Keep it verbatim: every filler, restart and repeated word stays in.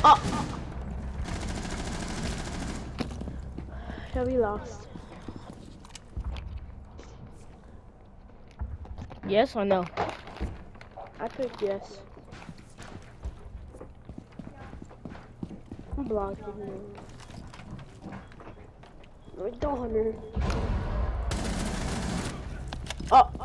Oh! Yeah, we lost. Yes or no? I picked yes. I'm blocking you. Wait, don't hundred. Oh!